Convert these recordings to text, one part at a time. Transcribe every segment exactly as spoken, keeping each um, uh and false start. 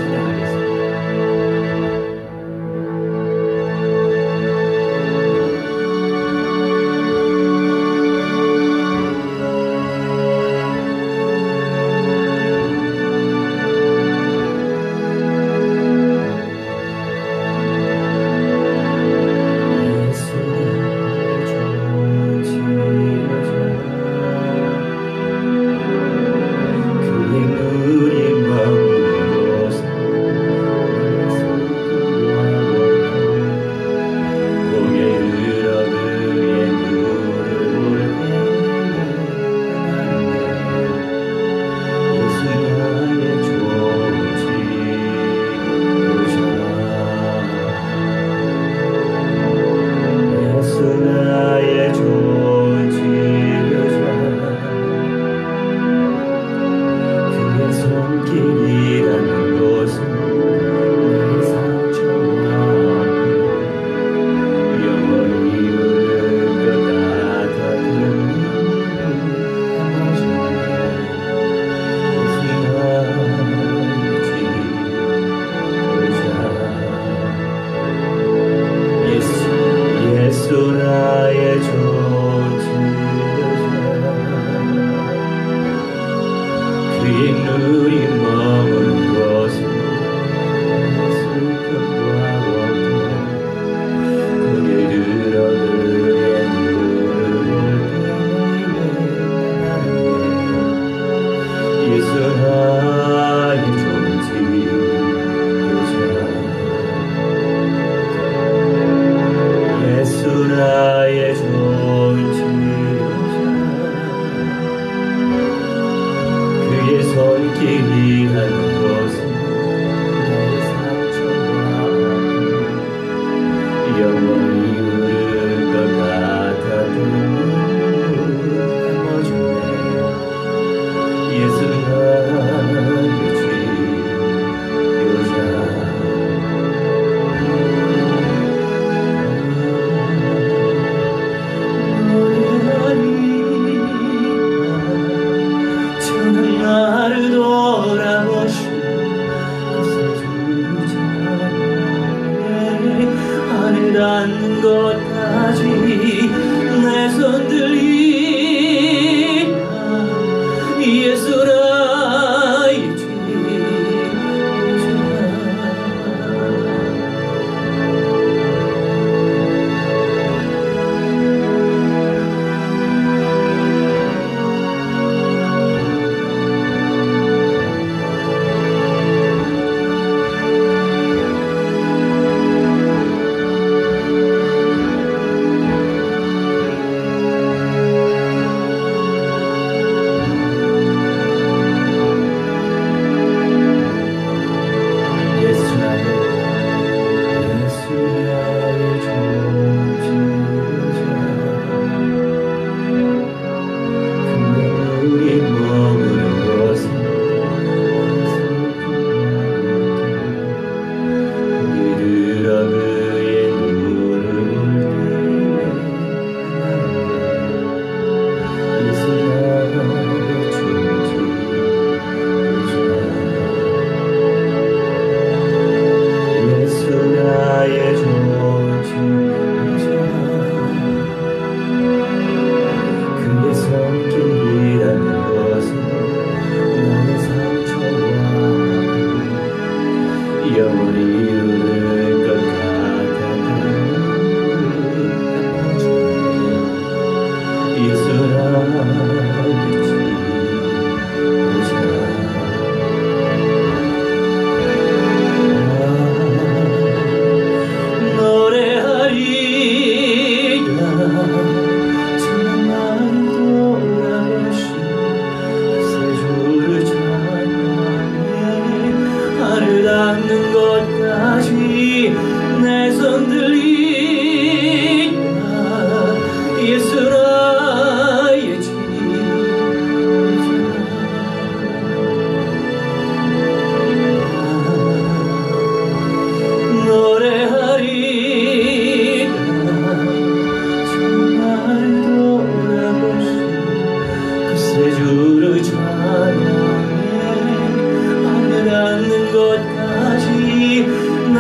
않는 것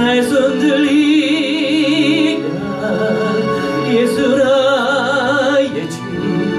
날 손들리라 예수 나의 주자.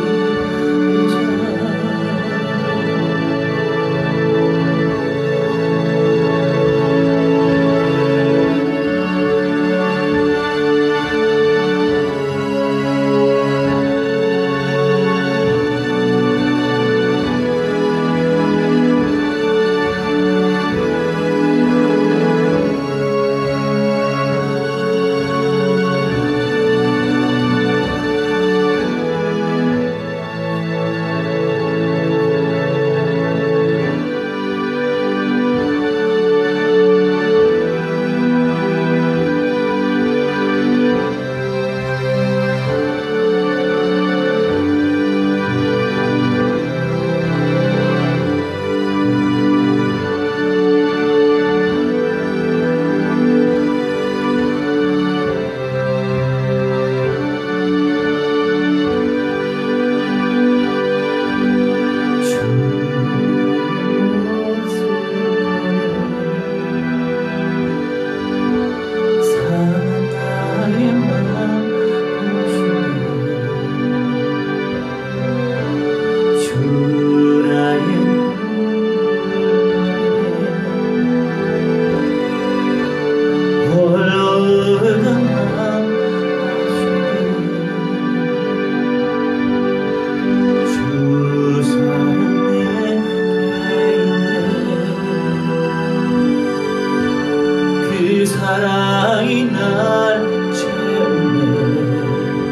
사랑이 날 채우네.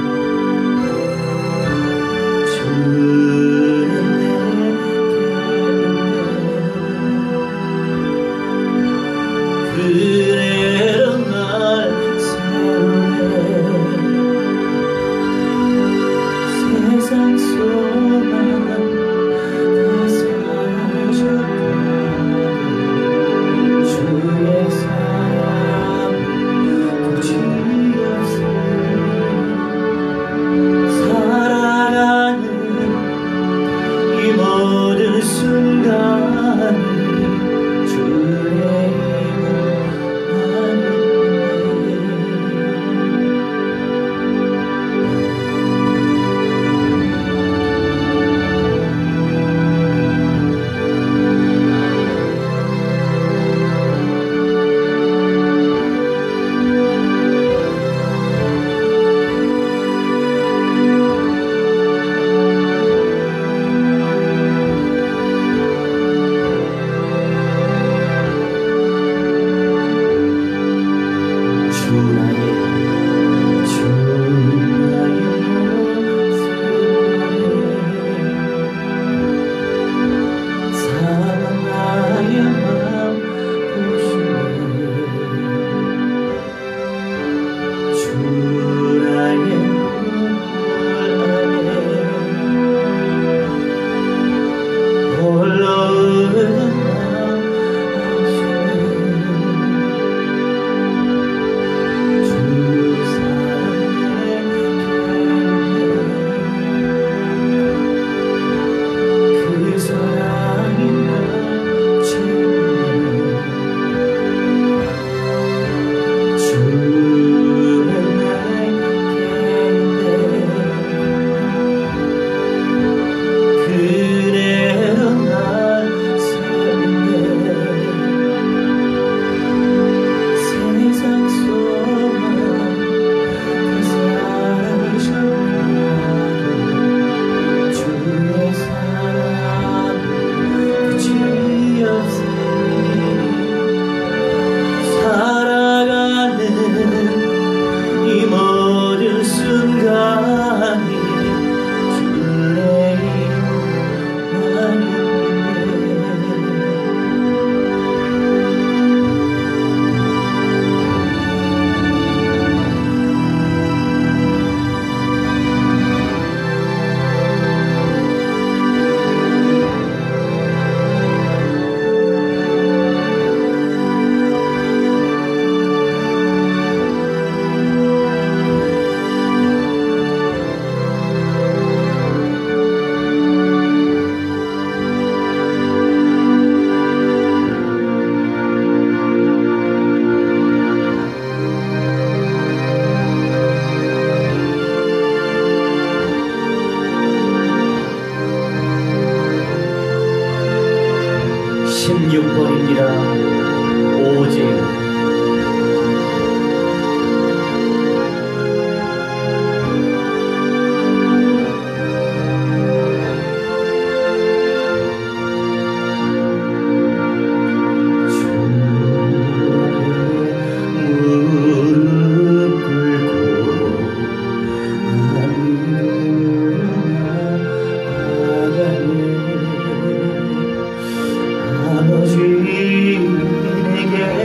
주는 내게 그대로 날 세우네. 세상 소망 다 사라졌다. 주의 사랑 살아가는 이 모든 순간이 주의 힘을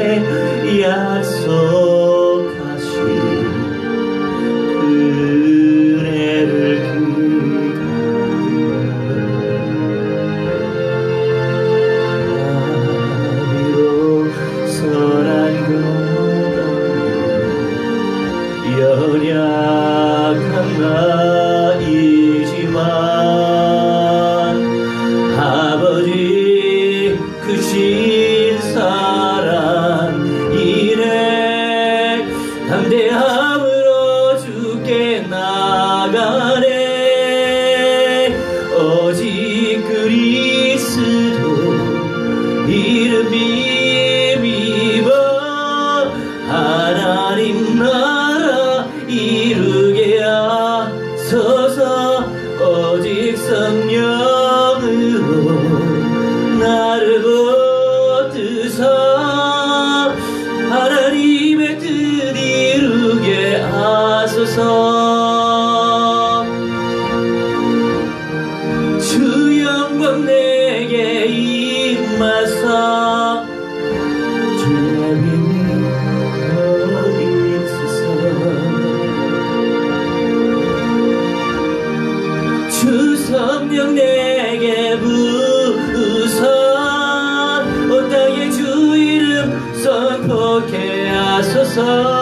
약속하신 그네를 기다려 비로소란 것 연약한 나이지만 아버지 크신 사랑 이래 담대함으로 주께 나가네 오직 그리스도 이름 믿어 하나님 나라 이루게 하소서 오직 성령으로 나를 붙드사 하나님의 뜻 이루게 하소서 주 영광 내게 임하사 주의 믿음이 거기 있으사 주 성령 내게 부으사 온 땅에 주 이름 선포케 하소서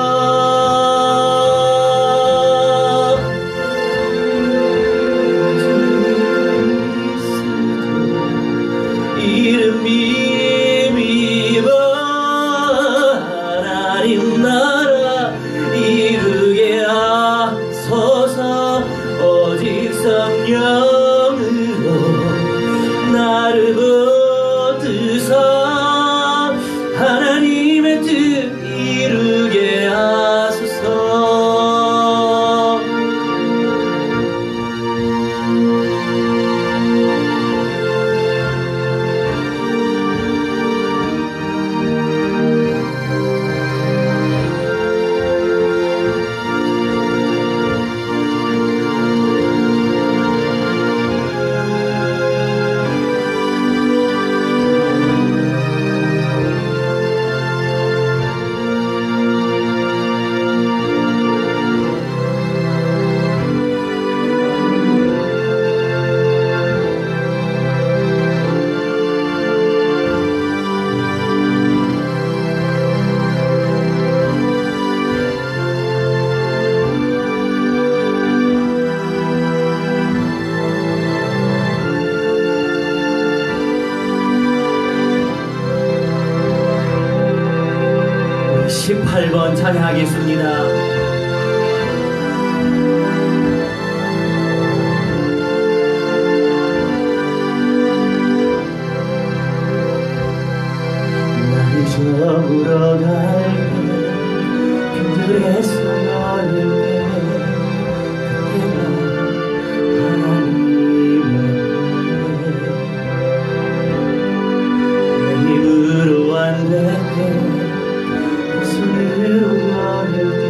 이름 믿어 하나님 나라 이루게 하소서 오직 성령으로 나를 붙드사 하나님의 뜻 이루게 하소서 십팔 번 찬양하겠습니다. 나를 저물어 갈 때 그들에서 너를 때 그때가 하나님의 내 힘으로 안 될 때 손으로 걸을 때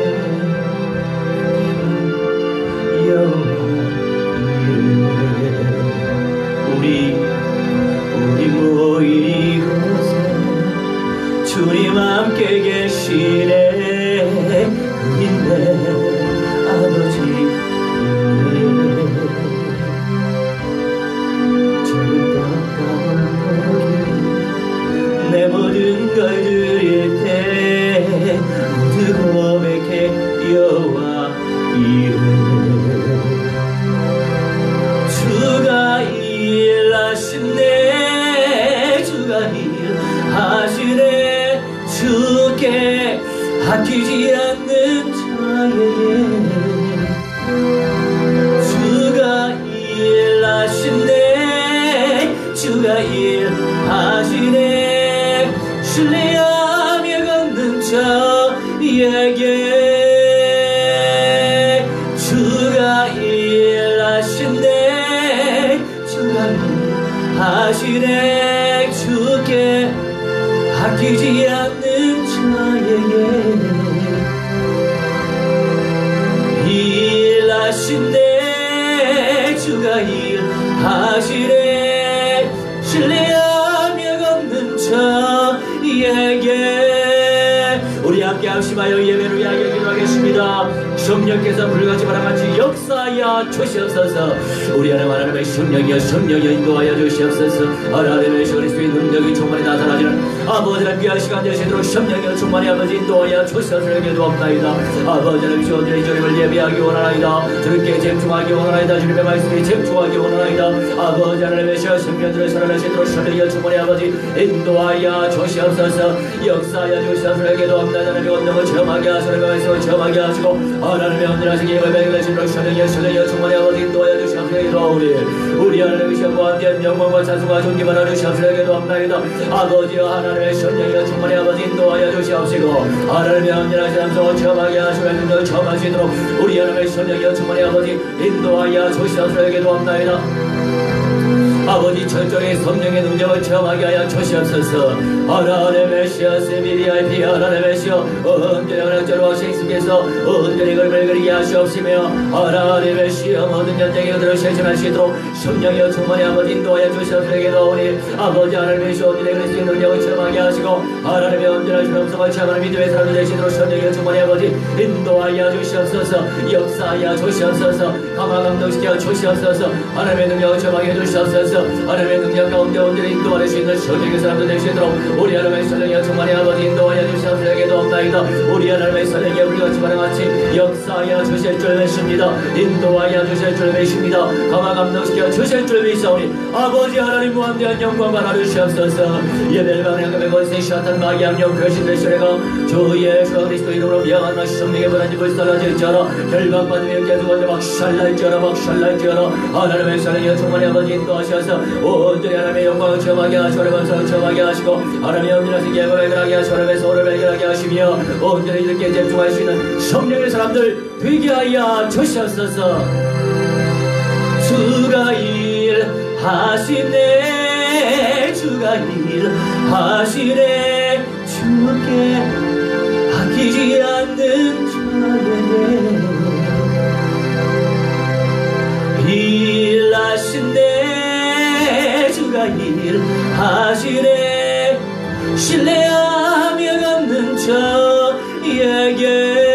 여호와 이름에 우리 우리 모인 이곳에 주님 함께 계시네 그인데 아버지 저는 떡가운 고기 내 모든 걸 드릴 때 모두 고백해 여호와 이름 주가 일하시네 주가 일하시네 주께 아끼지 않는 자에게 주가 일하시네 주가 일하시네 신뢰하며 걷는 자에게 주가 일하시네 주가 일하시네 주께 아끼지 않는 자에게 일하시네 주가 일하시네 신뢰하며 걷는 자에게 우리 함께 합심하여 예배를 위하여 기도하겠습니다. 성령께서 불같이 바람같이 역사하여 주시옵소서. 우리 하나님 하나님의 성령이여 성령이여 인도하여 주시옵소서. 하나님의 그리스도의 능력이 충만히 나타나지는 아버지는 귀한 시간 되시도록 성령이여 충만히 아버지 인도하여 주시옵소서. 기도합나이다. 아버지 하나님 주님의 주님을 예배하기 원하나이다. 주님께 집중하기 원하나이다. 주님의 말씀에 집중하기 원하나이다. 아버지 하나님의 성령들을 살아나시도록 성령이여 충만히 아버지 인도하여 주시옵소서. 역사하여 주시옵소서. 기도합니다. 하나님의 원능을 체험하게 하시고 말씀을 체험하게 하시고 하나님의 언제나시기 예배를 하시도록 성령이여 성령이여 충만히 아버지 인도하여 주시옵소서. 기도하오니 우리 하나님의 시험과 함께 영광과 찬송과 존귀만 하는 시험스레 기도합나이다. 아버지여 하나님의 성령이여 충만히 아버지 인도하여 주시옵시고 하나님의 언제나 시험성을 체험하게 하시고 능력을 체험하시도록 우리 하나님의 성령이여 충만히 아버지 인도하여 주시옵소서. 기도합나이다. 아버지 철저히 성령의 능력을 체험하게 하여 주시옵소서. 하나님의 시여 세미리아이피 하나님의 시여 언제나 하나님처럼 예수께서 언제나 그림을 그리게 하시옵시며 하나님의 시여 모든 연장의 그들을 실천할 수 있도록 성령이여 충만히 아버지 인도하여 주시옵소서. 기도하오니 아버지 하나님의 시여 언제나 그리스도의 능력을 체험하게 하시고 하나님의 언제나 주름성을 체험하는 믿음의 사람들 되시도록 성령이여 충만히 아버지 인도하여 주시옵소서. 역사하여 주시옵소서. 강화 감동시켜 주시옵소서. 하나님의 능력을 체험하게 해주시옵소서. 하나님의 능력 가운데 언제나 인도할 수 있는 성령의 사람들 되시도록 우리 하나님의 성령이여 충만히 아버지 인도하여 주시옵소서. 기도합나이다. 우리 하나님의 성령이여 우리같이 바람같이 역사하여 주실 줄 믿습니다. 인도하여 주실 줄 믿습니다. 강화 감동시켜 주실 줄 믿사오니 아버지 하나님 무한대한 영광을 나누시옵소서. 예배를 방향하며 권세 샤탄 마귀 악령 결신될 시래가 주 예수 그리스도 이름으로 미안한 맛이 성령의 불안이 불살라질지어라. 결박받으며 계속하며 박살날지어라 박살날지어라. 하나님의 성령이여 충만히 아버지 인도하셔서 온전히 하나님의 영광을 체험하게 하시고 하나님의 성을 체험하게 하시고 하나님의 온전하신 계획을 발견하게 하시고 하나님의 소원을 발견하게 하시며 온전히 이렇게 집중할 수 있는 성령의 사람들 되게 하여 주시옵소서. 주가 일하시네 주가 일하시네 주께 아끼지 않는 자에게 일하시네 주가 일하시네 신뢰하며 걷는 자에게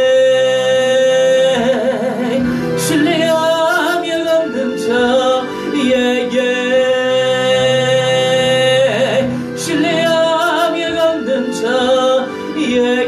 신뢰하며 걷는 자에게 신뢰하며 걷는 자에게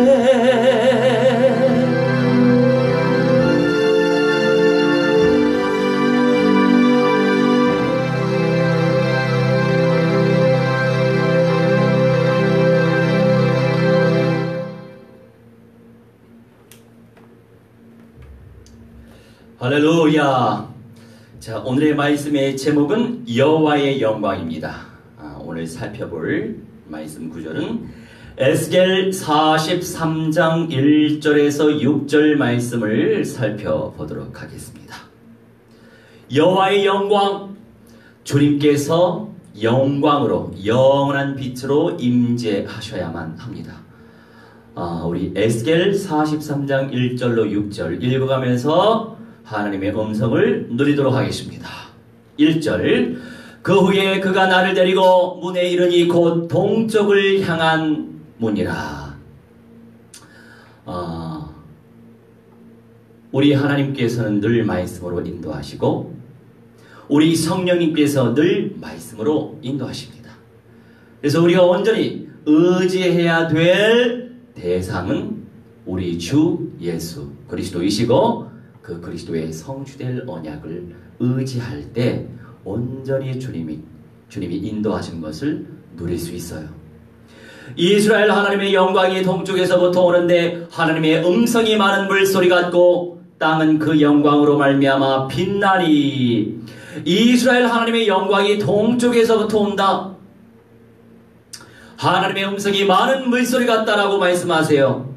할렐루야. 자, 오늘의 말씀의 제목은 여호와의 영광입니다. 아, 오늘 살펴볼 말씀 구절은 에스겔 사십삼 장 일 절에서 육 절 말씀을 살펴보도록 하겠습니다. 여호와의 영광, 주님께서 영광으로 영원한 빛으로 임재하셔야만 합니다. 아, 우리 에스겔 사십삼 장 일 절로 육 절 읽어가면서 하나님의 음성을 누리도록 하겠습니다. 일 절. 그 후에 그가 나를 데리고 문에 이르니 곧 동쪽을 향한 문이라. 어, 우리 하나님께서는 늘 말씀으로 인도하시고 우리 성령님께서 늘 말씀으로 인도하십니다. 그래서 우리가 온전히 의지해야 될 대상은 우리 주 예수 그리스도이시고 그 그리스도의 성취될 언약을 의지할 때 온전히 주님이, 주님이 인도하신 것을 누릴 수 있어요. 이스라엘 하나님의 영광이 동쪽에서부터 오는데 하나님의 음성이 많은 물소리 같고 땅은 그 영광으로 말미암아 빛나니. 이스라엘 하나님의 영광이 동쪽에서부터 온다. 하나님의 음성이 많은 물소리 같다라고 말씀하세요.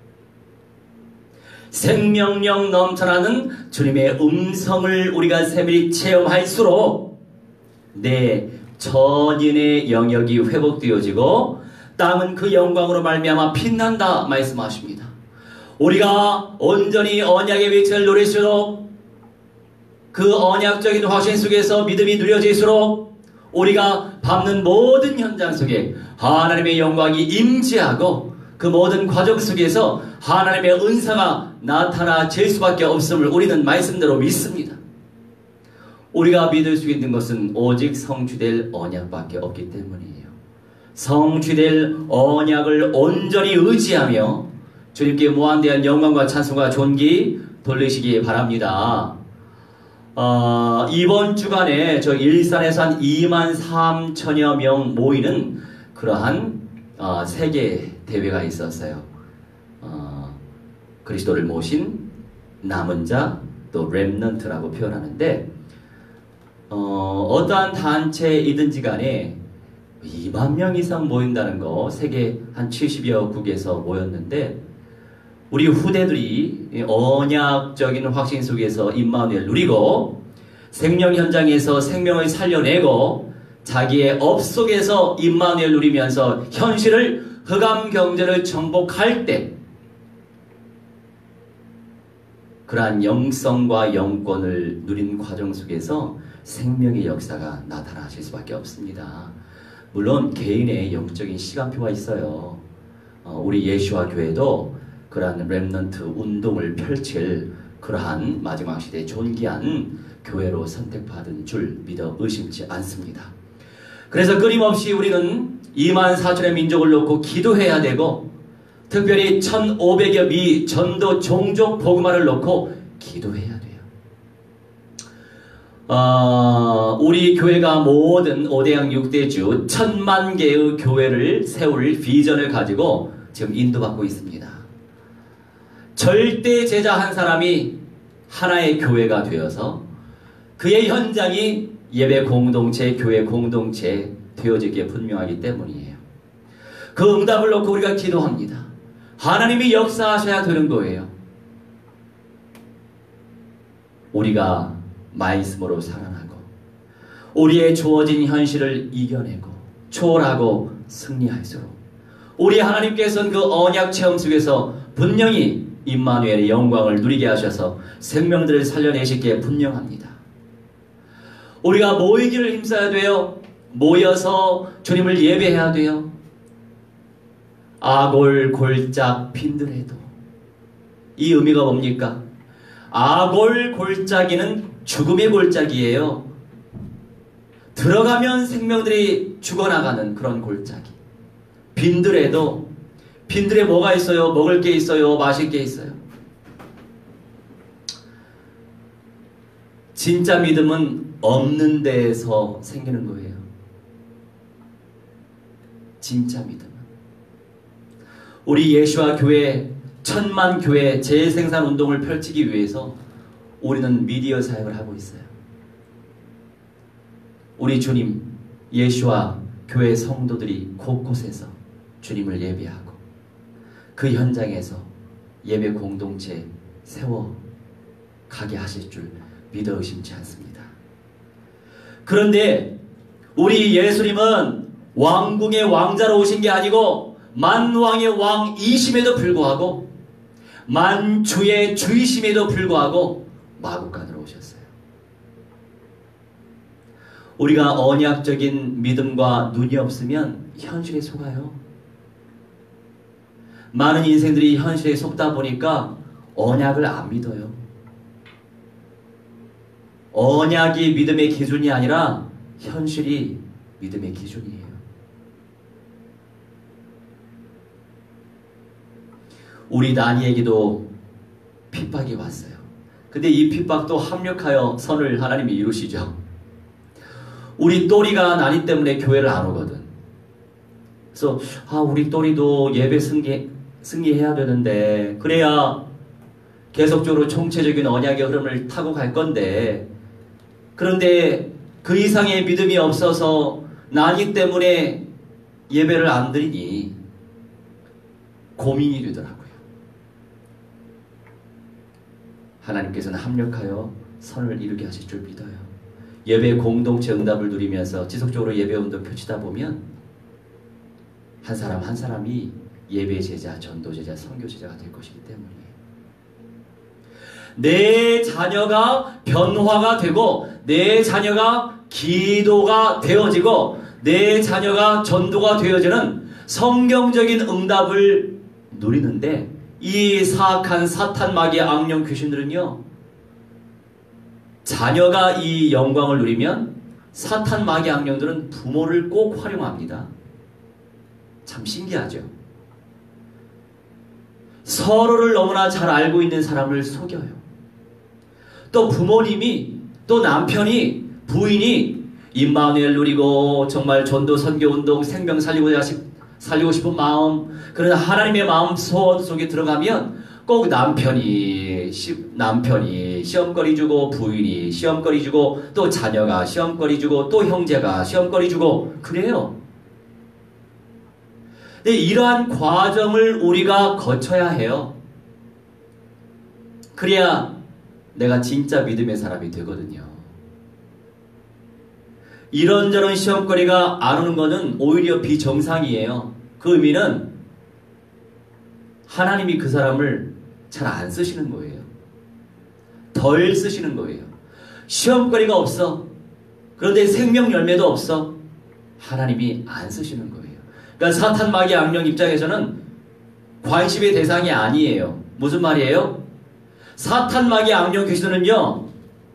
생명력 넘쳐나는 주님의 음성을 우리가 세밀히 체험할수록 내 전인의 영역이 회복되어지고 땅은 그 영광으로 말미암아 빛난다 말씀하십니다. 우리가 온전히 언약의 빛을 누릴수록 그 언약적인 확신 속에서 믿음이 누려질수록 우리가 밟는 모든 현장 속에 하나님의 영광이 임재하고 그 모든 과정 속에서 하나님의 은사가 나타나질 수밖에 없음을 우리는 말씀대로 믿습니다. 우리가 믿을 수 있는 것은 오직 성취될 언약밖에 없기 때문이에요. 성취될 언약을 온전히 의지하며 주님께 무한대한 영광과 찬송과 존귀 돌리시기 바랍니다. 어, 이번 주간에 저 일산에서 한 이만 삼천여 명 모이는 그러한 어, 세계 대회가 있었어요. 어, 그리스도를 모신 남은 자, 또 렘넌트라고 표현하는데 어, 어떠한 단체이든지 간에 이만 명 이상 모인다는 거, 세계 한 칠십여 국에서 모였는데 우리 후대들이 언약적인 확신 속에서 임마누엘 누리고 생명 현장에서 생명을 살려내고 자기의 업 속에서 임마누엘 누리면서 현실을 흑암 경제를 정복할 때 그러한 영성과 영권을 누린 과정 속에서 생명의 역사가 나타나실 수밖에 없습니다. 물론 개인의 영적인 시간표가 있어요. 어, 우리 예수와 교회도 그러한 렘넌트 운동을 펼칠 그러한 마지막 시대의 존귀한 교회로 선택받은 줄 믿어 의심치 않습니다. 그래서 끊임없이 우리는 이만 사천의 민족을 놓고 기도해야 되고 특별히 천오백여 미 전도 종족 복음화를 놓고 기도해야 돼요. 어, 우리 교회가 모든 오대양 육대주 천만 개의 교회를 세울 비전을 가지고 지금 인도받고 있습니다. 절대 제자 한 사람이 하나의 교회가 되어서 그의 현장이 예배 공동체, 교회 공동체 되어지기에 분명하기 때문이에요. 그 응답을 놓고 우리가 기도합니다. 하나님이 역사하셔야 되는 거예요. 우리가 말씀으로 살아나고 우리의 주어진 현실을 이겨내고 초월하고 승리할수록 우리 하나님께서는 그 언약 체험 속에서 분명히 임마누엘의 영광을 누리게 하셔서 생명들을 살려내시기에 분명합니다. 우리가 모이기를 힘써야 돼요. 모여서 주님을 예배해야 돼요. 아골 골짝 빈들에도 이 의미가 뭡니까? 아골 골짜기는 죽음의 골짜기예요. 들어가면 생명들이 죽어나가는 그런 골짜기. 빈들에도 빈들에 뭐가 있어요? 먹을 게 있어요? 마실 게 있어요? 진짜 믿음은 없는 데에서 생기는 거예요. 진짜 믿음은. 우리 예수와 교회, 천만 교회 재생산 운동을 펼치기 위해서 우리는 미디어 사역을 하고 있어요. 우리 주님, 예수와 교회 성도들이 곳곳에서 주님을 예배하고 그 현장에서 예배 공동체 세워 가게 하실 줄 믿어 의심치 않습니다. 그런데 우리 예수님은 왕궁의 왕자로 오신 게 아니고 만왕의 왕이심에도 불구하고 만주의 주이심에도 불구하고 마구간으로 오셨어요. 우리가 언약적인 믿음과 눈이 없으면 현실에 속아요. 많은 인생들이 현실에 속다 보니까 언약을 안 믿어요. 언약이 믿음의 기준이 아니라 현실이 믿음의 기준이에요. 우리 나니에게도 핍박이 왔어요. 근데 이 핍박도 합력하여 선을 하나님이 이루시죠. 우리 또리가 나니 때문에 교회를 안 오거든. 그래서 아 우리 또리도 예배 승리, 승리해야 되는데 그래야 계속적으로 총체적인 언약의 흐름을 타고 갈 건데 그런데 그 이상의 믿음이 없어서 나니 때문에 예배를 안 드리니 고민이 되더라고요. 하나님께서는 합력하여 선을 이루게 하실 줄 믿어요. 예배 공동체 응답을 누리면서 지속적으로 예배 운동 펼치다 보면 한 사람 한 사람이 예배 제자, 전도 제자, 선교 제자가 될 것이기 때문이에요. 내 자녀가 변화가 되고 내 자녀가 기도가 되어지고 내 자녀가 전도가 되어지는 성경적인 응답을 누리는데 이 사악한 사탄 마귀의 악령 귀신들은요, 자녀가 이 영광을 누리면 사탄 마귀 악령들은 부모를 꼭 활용합니다. 참 신기하죠. 서로를 너무나 잘 알고 있는 사람을 속여요. 또 부모님이, 또 남편이, 부인이 임마누엘 누리고 정말 전도 선교 운동 생명 살리고 살리고 싶은 마음, 그런 하나님의 마음 소원 속에 들어가면 꼭 남편이 시, 남편이 시험거리 주고, 부인이 시험거리 주고, 또 자녀가 시험거리 주고, 또 형제가 시험거리 주고, 그래요. 근데 이러한 과정을 우리가 거쳐야 해요. 그래야 내가 진짜 믿음의 사람이 되거든요. 이런저런 시험거리가 안 오는 것은 오히려 비정상이에요. 그 의미는 하나님이 그 사람을 잘 안 쓰시는 거예요. 덜 쓰시는 거예요. 시험거리가 없어. 그런데 생명 열매도 없어. 하나님이 안 쓰시는 거예요. 그러니까 사탄 마귀 악령 입장에서는 관심의 대상이 아니에요. 무슨 말이에요? 사탄 마귀 악령 귀신은요,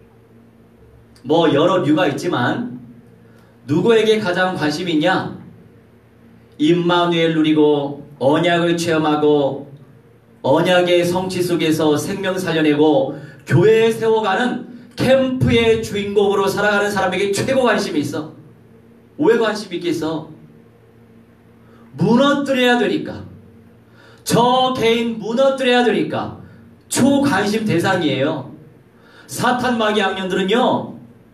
뭐 여러 류가 있지만 누구에게 가장 관심이 있냐? 임마누엘 누리고 언약을 체험하고 언약의 성취 속에서 생명 살려내고 교회에 세워가는 캠프의 주인공으로 살아가는 사람에게 최고 관심이 있어. 왜 관심이 있겠어? 무너뜨려야 되니까. 저 개인 무너뜨려야 되니까. 초관심 대상이에요. 사탄 마귀 악령들은요,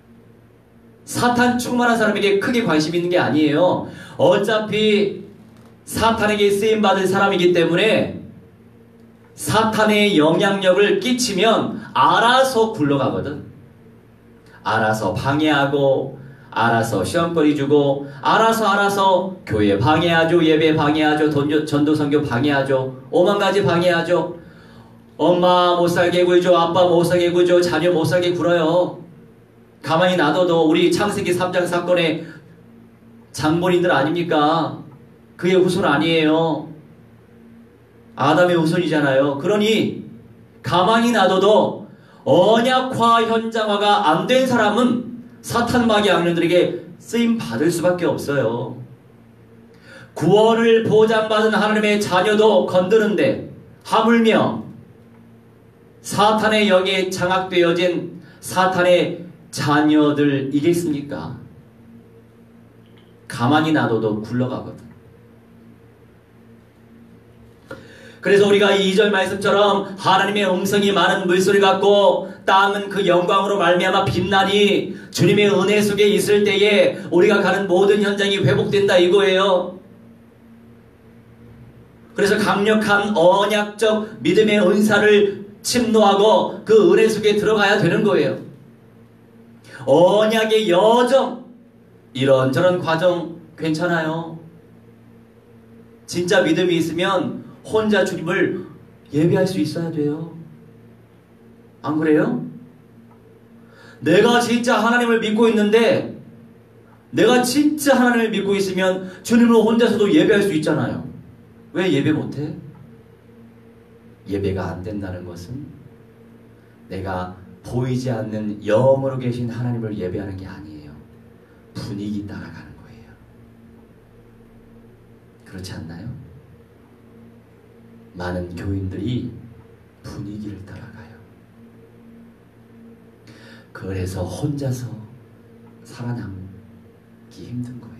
사탄 충만한 사람에게 크게 관심 있는 게 아니에요. 어차피 사탄에게 쓰임받을 사람이기 때문에 사탄의 영향력을 끼치면 알아서 굴러가거든. 알아서 방해하고, 알아서 시험거리 주고, 알아서 알아서 교회 방해하죠, 예배 방해하죠, 전도 선교 방해하죠, 오만 가지 방해하죠. 엄마 못 살게 굴죠, 아빠 못 살게 굴죠, 자녀 못 살게 굴어요. 가만히 놔둬도 우리 창세기 삼 장 사건의 장본인들 아닙니까? 그의 후손 아니에요. 아담의 후손이잖아요. 그러니 가만히 놔둬도 언약화 현장화가 안 된 사람은 사탄 마귀 악령들에게 쓰임 받을 수밖에 없어요. 구원을 보장받은 하나님의 자녀도 건드는데 하물며 사탄의 영에 장악되어진 사탄의 자녀들이겠습니까? 가만히 놔둬도 굴러가거든. 그래서 우리가 이 절 말씀처럼 하나님의 음성이 많은 물소리 같고 땅은 그 영광으로 말미암아 빛나니 주님의 은혜 속에 있을 때에 우리가 가는 모든 현장이 회복된다 이거예요. 그래서 강력한 언약적 믿음의 은사를 침노하고 그 은혜 속에 들어가야 되는 거예요. 언약의 여정, 이런저런 과정 괜찮아요. 진짜 믿음이 있으면 혼자 주님을 예배할 수 있어야 돼요. 안 그래요? 내가 진짜 하나님을 믿고 있는데, 내가 진짜 하나님을 믿고 있으면 주님을 혼자서도 예배할 수 있잖아요. 왜 예배 못해? 예배가 안 된다는 것은 내가 보이지 않는 영으로 계신 하나님을 예배하는 게 아니에요. 분위기 따라가는 거예요. 그렇지 않나요? 많은 교인들이 분위기를 따라가요. 그래서 혼자서 살아남기 힘든 거예요.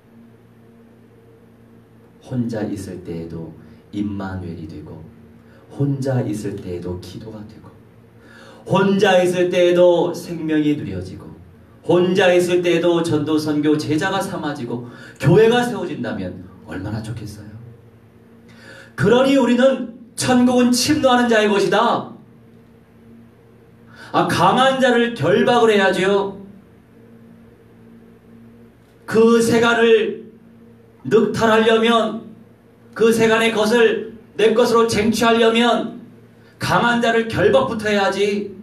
혼자 있을 때에도 임마누엘이 되고, 혼자 있을 때에도 기도가 되고, 혼자 있을 때에도 생명이 누려지고, 혼자 있을 때에도 전도 선교 제자가 삼아지고 교회가 세워진다면 얼마나 좋겠어요. 그러니 우리는 천국은 침노하는 자의 것이다. 아, 강한 자를 결박을 해야죠. 그 세간을 늑탈하려면, 그 세간의 것을 내 것으로 쟁취하려면 강한 자를 결박부터 해야지.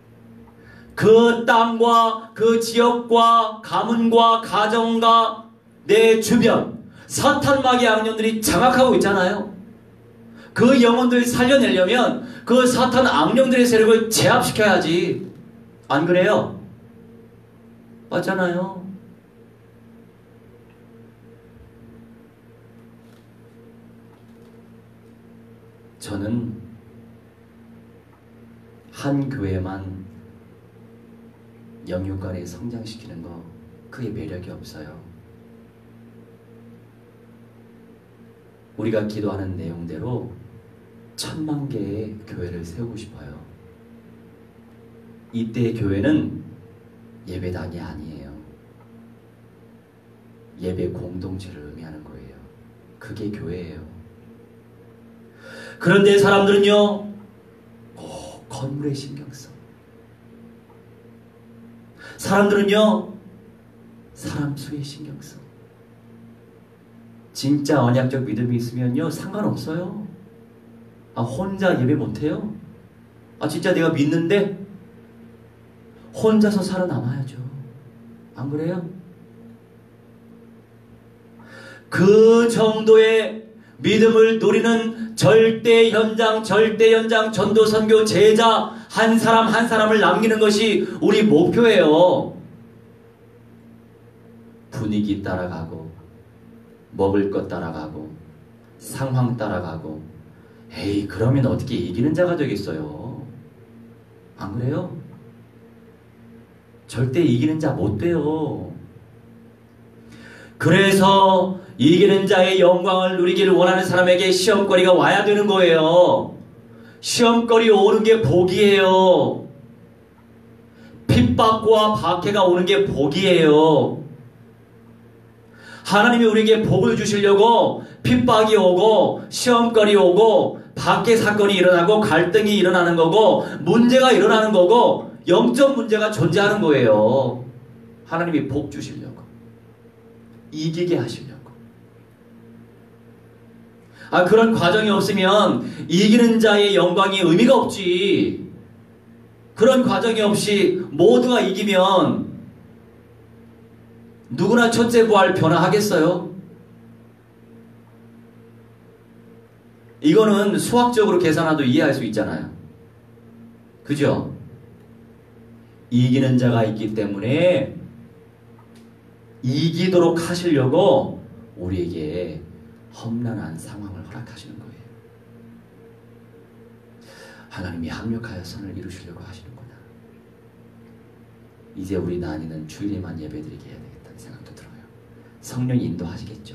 그 땅과 그 지역과 가문과 가정과 내 주변 사탄 마귀 악령들이 장악하고 있잖아요. 그 영혼들 살려내려면 그 사탄 악령들의 세력을 제압시켜야지. 안 그래요? 맞잖아요. 저는 한 교회만 영육간에 성장시키는 거 그게 매력이 없어요. 우리가 기도하는 내용대로 천만 개의 교회를 세우고 싶어요. 이때의 교회는 예배당이 아니에요. 예배 공동체를 의미하는 거예요. 그게 교회예요. 그런데 사람들은요, 꼭 건물에 신경 써. 사람들은요, 사람 수에 신경 써. 진짜 언약적 믿음이 있으면요, 상관없어요. 아, 혼자 예배 못해요? 아, 진짜 내가 믿는데 혼자서 살아남아야죠. 안 그래요? 그 정도의 믿음을 누리는 절대 현장, 절대 현장 전도 선교 제자 한 사람 한 사람을 남기는 것이 우리 목표예요. 분위기 따라가고 먹을 것 따라가고 상황 따라가고 에이 그러면 어떻게 이기는 자가 되겠어요? 안 그래요? 절대 이기는 자 못 돼요. 그래서 이기는 자의 영광을 누리기를 원하는 사람에게 시험거리가 와야 되는 거예요. 시험거리 오는 게 복이에요. 핍박과 박해가 오는 게 복이에요. 하나님이 우리에게 복을 주시려고 핍박이 오고 시험거리 오고 박해 사건이 일어나고 갈등이 일어나는 거고 문제가 일어나는 거고 영적 문제가 존재하는 거예요. 하나님이 복 주시려고 이기게 하시려고. 아, 그런 과정이 없으면 이기는 자의 영광이 의미가 없지. 그런 과정이 없이 모두가 이기면 누구나 첫째 부활 변화하겠어요? 이거는 수학적으로 계산해도 이해할 수 있잖아요. 그죠? 이기는 자가 있기 때문에 이기도록 하시려고 우리에게 험난한 상황을 허락하시는 거예요. 하나님이 합력하여 선을 이루시려고 하시는구나. 이제 우리 나뉘는 주일에만 예배드리게 해야 되겠다는 생각도 들어요. 성령이 인도하시겠죠.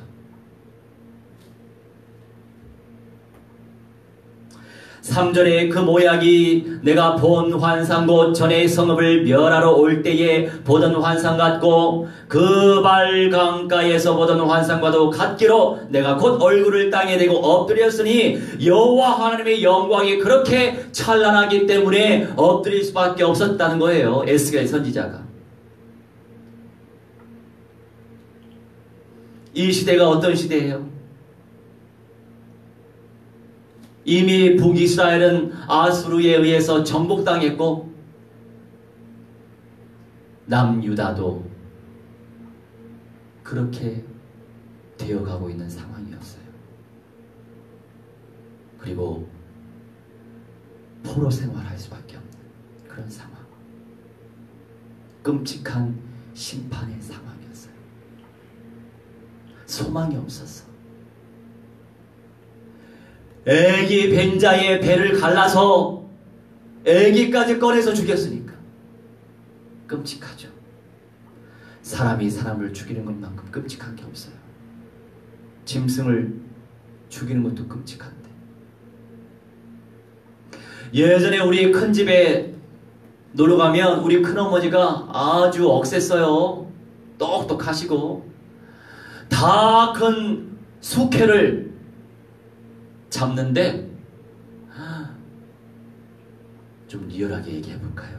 삼 절에 그 모약이 내가 본 환상 곧 전에 성읍을 멸하러 올 때에 보던 환상 같고 그 발 강가에서 보던 환상과도 같기로 내가 곧 얼굴을 땅에 대고 엎드렸으니 여호와 하나님의 영광이 그렇게 찬란하기 때문에 엎드릴 수밖에 없었다는 거예요. 에스겔 선지자가. 이 시대가 어떤 시대예요? 이미 북이스라엘은 아수르에 의해서 정복당했고 남유다도 그렇게 되어가고 있는 상황이었어요. 그리고 포로 생활할 수밖에 없는 그런 상황. 끔찍한 심판의 상황이었어요. 소망이 없었어. 애기 벤자의 배를 갈라서 애기까지 꺼내서 죽였으니까 끔찍하죠. 사람이 사람을 죽이는 것만큼 끔찍한 게 없어요. 짐승을 죽이는 것도 끔찍한데. 예전에 우리 큰 집에 놀러 가면 우리 큰어머니가 아주 억셌어요. 똑똑하시고 다 큰 숙회를 잡는데 좀 리얼하게 얘기해 볼까요?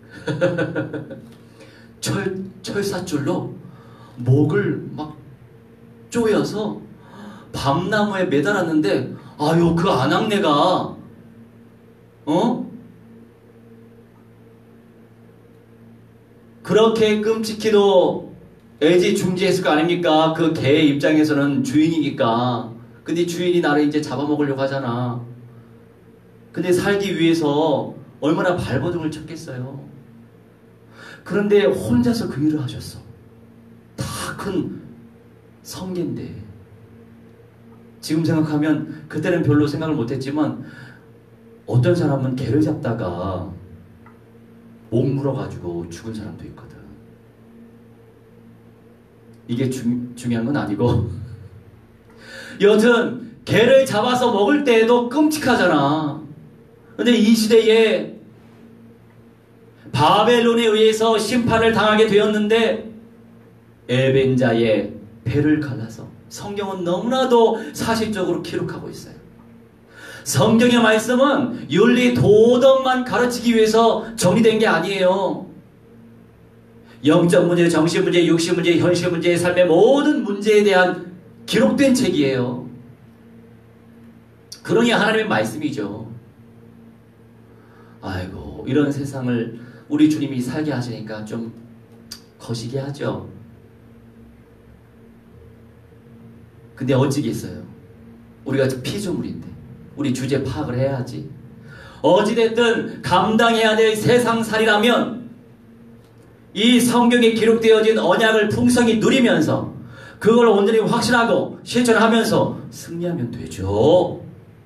철, 철사줄로 목을 막 조여서 밤나무에 매달았는데 아유 그 아낙네가 어? 그렇게 끔찍히도 애지중지했을 거 아닙니까? 그 개의 입장에서는 주인이니까 근데 주인이 나를 이제 잡아먹으려고 하잖아. 근데 살기 위해서 얼마나 발버둥을 쳤겠어요. 그런데 혼자서 그 일을 하셨어. 다 큰 성계인데. 지금 생각하면 그때는 별로 생각을 못했지만 어떤 사람은 개를 잡다가 목 물어가지고 죽은 사람도 있거든. 이게 주, 중요한 건 아니고 여튼 개를 잡아서 먹을 때에도 끔찍하잖아. 근데 이 시대에 바벨론에 의해서 심판을 당하게 되었는데 에벤자의 배를 갈라서 성경은 너무나도 사실적으로 기록하고 있어요. 성경의 말씀은 윤리 도덕만 가르치기 위해서 정리된 게 아니에요. 영적 문제, 정신 문제, 육신 문제, 현실 문제, 삶의 모든 문제에 대한 기록된 책이에요. 그러니 하나님의 말씀이죠. 아이고, 이런 세상을 우리 주님이 살게 하시니까 좀 거시기 하죠. 근데 어찌겠어요. 우리가 피조물인데 우리 주제 파악을 해야지. 어찌됐든 감당해야 될 세상살이라면 이 성경에 기록되어진 언약을 풍성히 누리면서 그걸 온전히 확신하고 실천하면서 승리하면 되죠.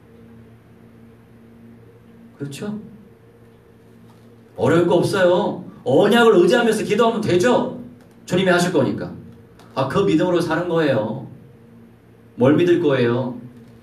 그렇죠? 어려울 거 없어요. 언약을 의지하면서 기도하면 되죠. 주님이 하실 거니까. 아, 그 믿음으로 사는 거예요. 뭘 믿을 거예요?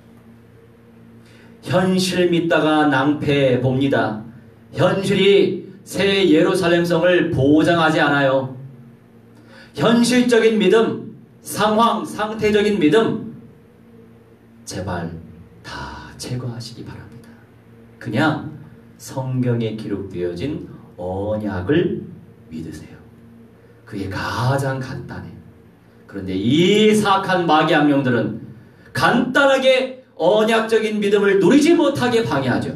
현실 믿다가 낭패 봅니다. 현실이 새 예루살렘성을 보장하지 않아요. 현실적인 믿음, 상황, 상태적인 믿음 제발 다 제거하시기 바랍니다. 그냥 성경에 기록되어진 언약을 믿으세요. 그게 가장 간단해. 그런데 이 사악한 마귀 악령들은 간단하게 언약적인 믿음을 누리지 못하게 방해하죠.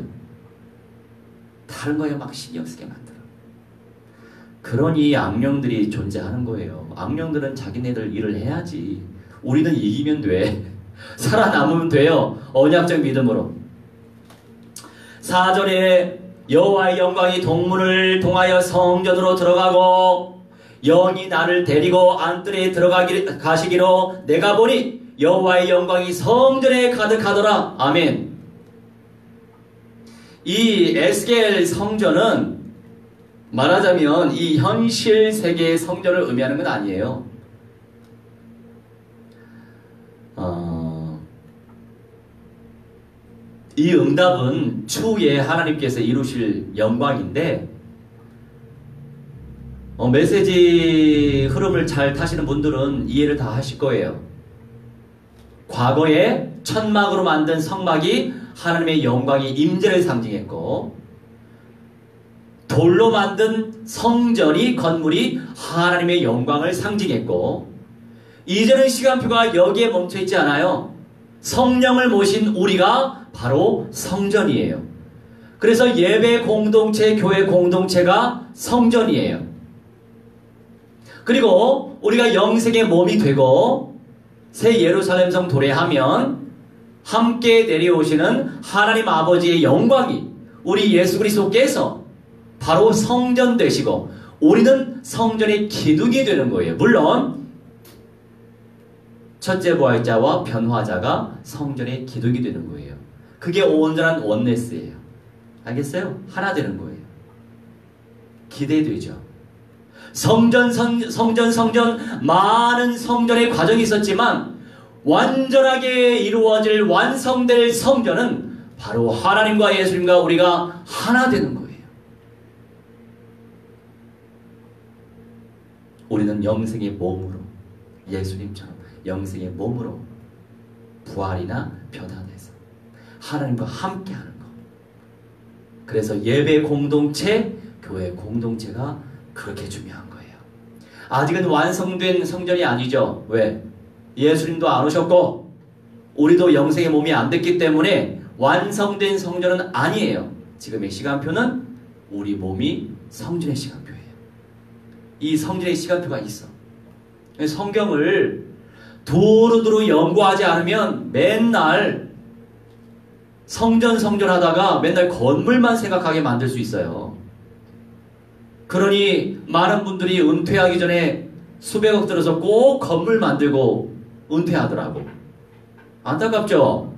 다른 거에 막 신경 쓰게 만들어. 그러니 악령들이 존재하는 거예요. 악령들은 자기네들 일을 해야지. 우리는 이기면 돼. 살아남으면 돼요. 언약적 믿음으로. 사 절에 여호와의 영광이 동문을 통하여 성전으로 들어가고 영이 나를 데리고 안뜰에 들어가기 가시기로 내가 보니 여호와의 영광이 성전에 가득하더라. 아멘. 이 에스겔 성전은 말하자면 이 현실 세계의 성전을 의미하는 건 아니에요. 어, 이 응답은 추후에 하나님께서 이루실 영광인데 어, 메시지 흐름을 잘 타시는 분들은 이해를 다 하실 거예요. 과거에 천막으로 만든 성막이 하나님의 영광의 임재를 상징했고 돌로 만든 성전이 건물이 하나님의 영광을 상징했고 이제는 시간표가 여기에 멈춰있지 않아요. 성령을 모신 우리가 바로 성전이에요. 그래서 예배 공동체, 교회 공동체가 성전이에요. 그리고 우리가 영생의 몸이 되고 새 예루살렘성 도래하면 함께 내려오시는 하나님 아버지의 영광이 우리 예수 그리스도께서 바로 성전 되시고 우리는 성전의 기둥이 되는 거예요. 물론 첫째 부활자와 변화자가 성전의 기둥이 되는 거예요. 그게 온전한 원네스예요. 알겠어요? 하나 되는 거예요. 기대되죠. 성전, 성, 성전, 성전, 많은 성전의 과정이 있었지만 완전하게 이루어질 완성될 성전은 바로 하나님과 예수님과 우리가 하나 되는 거예요. 우리는 영생의 몸으로 예수님처럼 영생의 몸으로 부활이나 변화돼서 하나님과 함께하는 것. 그래서 예배 공동체, 교회 공동체가 그렇게 중요한 거예요. 아직은 완성된 성전이 아니죠. 왜? 예수님도 안 오셨고 우리도 영생의 몸이 안 됐기 때문에 완성된 성전은 아니에요. 지금의 시간표는 우리 몸이 성전의 시간표예요. 이 성전의 시간표가 있어. 성경을 두루두루 연구하지 않으면 맨날 성전 성전 하다가 맨날 건물만 생각하게 만들 수 있어요. 그러니 많은 분들이 은퇴하기 전에 수백억 들어서 꼭 건물 만들고 은퇴하더라고. 안타깝죠?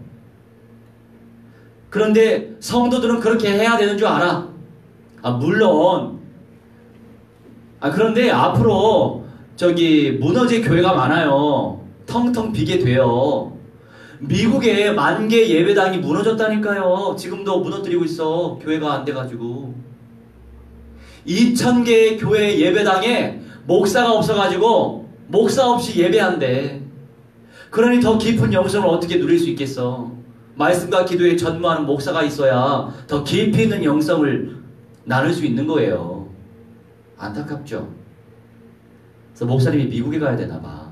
그런데 성도들은 그렇게 해야 되는 줄 알아. 아, 물론 아 그런데 앞으로 저기 무너질 교회가 많아요. 텅텅 비게 돼요. 미국에 만 개 예배당이 무너졌다니까요. 지금도 무너뜨리고 있어. 교회가 안 돼가지고. 이천 개의 교회 예배당에 목사가 없어가지고 목사 없이 예배한대. 그러니 더 깊은 영성을 어떻게 누릴 수 있겠어. 말씀과 기도에 전무하는 목사가 있어야 더 깊이 있는 영성을 나눌 수 있는 거예요. 안타깝죠. 그래서 목사님이 미국에 가야 되나 봐.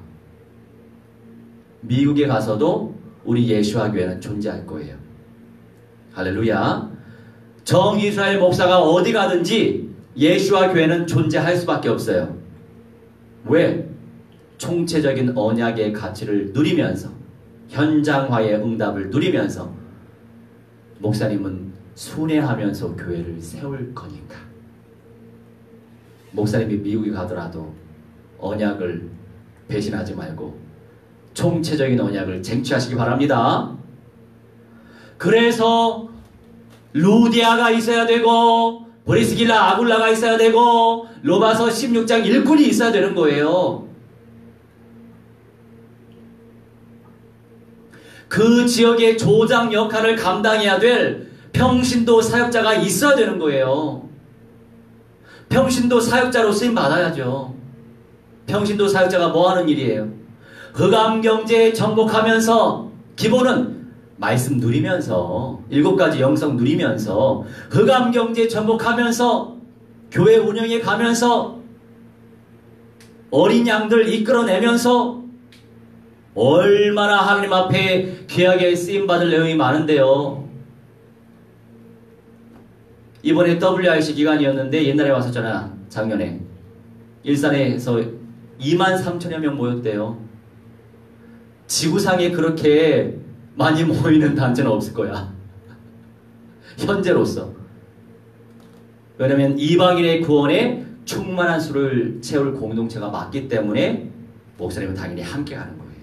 미국에 가서도 우리 예수와 교회는 존재할 거예요. 할렐루야. 정이스라엘 목사가 어디 가든지 예수와 교회는 존재할 수밖에 없어요. 왜? 총체적인 언약의 가치를 누리면서 현장화의 응답을 누리면서 목사님은 순회하면서 교회를 세울 거니까. 목사님이 미국에 가더라도 언약을 배신하지 말고 총체적인 언약을 쟁취하시기 바랍니다. 그래서 루디아가 있어야 되고 브리스길라 아굴라가 있어야 되고 로마서 십육 장 일꾼이 있어야 되는 거예요. 그 지역의 조장 역할을 감당해야 될 평신도 사역자가 있어야 되는 거예요. 평신도 사역자로 쓰임 받아야죠. 평신도 사역자가 뭐 하는 일이에요? 흑암경제 정복하면서 기본은 말씀 누리면서 일곱 가지 영성 누리면서 흑암경제 정복하면서 교회 운영에 가면서 어린 양들 이끌어내면서 얼마나 하나님 앞에 귀하게 쓰임받을 내용이 많은데요. 이번에 더블유알씨 기간이었는데 옛날에 왔었잖아. 작년에 일산에서 이만 삼천여 명 모였대요. 지구상에 그렇게 많이 모이는 단체는 없을 거야. 현재로서. 왜냐면 이방인의 구원에 충만한 수를 채울 공동체가 맞기 때문에 목사님은 당연히 함께 가는 거예요.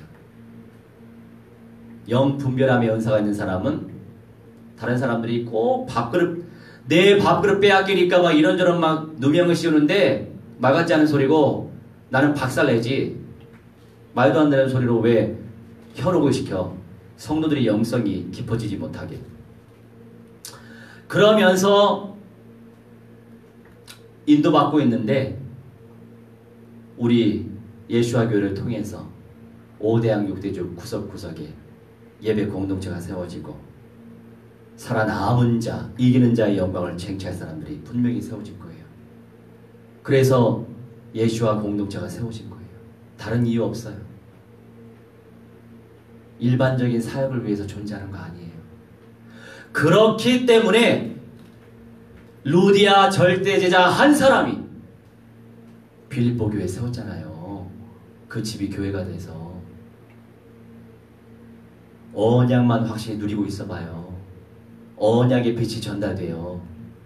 영분별함의 은사가 있는 사람은 다른 사람들이 꼭 밥그릇 내 밥그릇 빼앗기니까 막 이런저런 막 누명을 씌우는데 말 같지 않은 소리고 나는 박살내지. 말도 안 되는 소리로 왜 현혹을 시켜 성도들의 영성이 깊어지지 못하게. 그러면서 인도받고 있는데 우리 예수와 교회를 통해서 오대양 육대주 구석구석에 예배 공동체가 세워지고 살아남은 자, 이기는 자의 영광을 쟁취할 사람들이 분명히 세워질 거예요. 그래서 예수와 공동체가 세워진 거예요. 다른 이유 없어요. 일반적인 사역을 위해서 존재하는 거 아니에요. 그렇기 때문에 루디아 절대제자 한 사람이 빌립보 교회 세웠잖아요. 그 집이 교회가 돼서. 언약만 확실히 누리고 있어봐요. 언약의 빛이 전달돼요.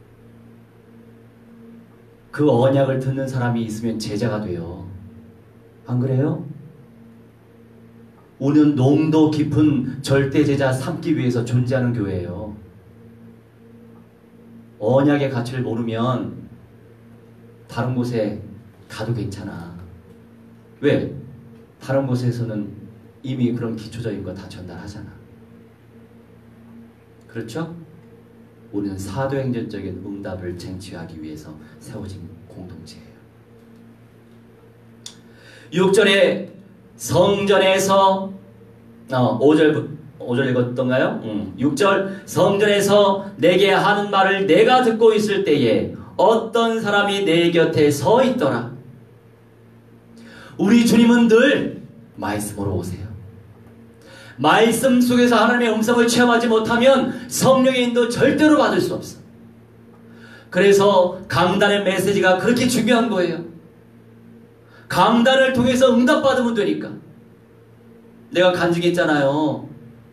그 언약을 듣는 사람이 있으면 제자가 돼요. 안 그래요? 우리는 농도 깊은 절대제자 삼기 위해서 존재하는 교회예요. 언약의 가치를 모르면 다른 곳에 가도 괜찮아. 왜? 다른 곳에서는 이미 그런 기초적인 거 다 전달하잖아. 그렇죠? 우리는 사도행전적인 응답을 쟁취하기 위해서 세워진 공동체예요. 육 절에 성전에서 어, 오 절 오 절 읽었던가요? 음, 육 절 성전에서 내게 하는 말을 내가 듣고 있을 때에 어떤 사람이 내 곁에 서 있더라. 우리 주님은 늘 말씀으로 오세요. 말씀 속에서 하나님의 음성을 체험하지 못하면 성령의 인도 절대로 받을 수 없어. 그래서 강단의 메시지가 그렇게 중요한 거예요. 강단을 통해서 응답받으면 되니까. 내가 간증했잖아요.